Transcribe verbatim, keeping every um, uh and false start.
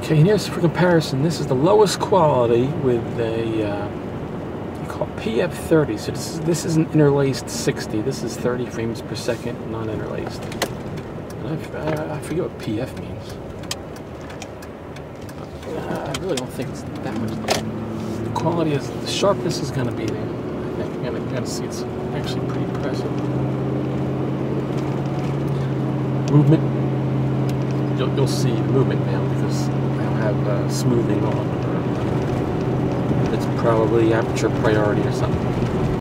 Okay, and here's for comparison. This is the lowest quality with a uh, you call it P F thirty. So this is this is an interlaced sixty. This is thirty frames per second, non-interlaced. And I, I forget what P F means. Uh, I really don't think it's that much. The quality is the sharpness is going to be there. I think you're going to see it's actually pretty impressive. Movement. You'll, you'll see movement now because I don't have uh, smoothing on. It's probably aperture priority or something.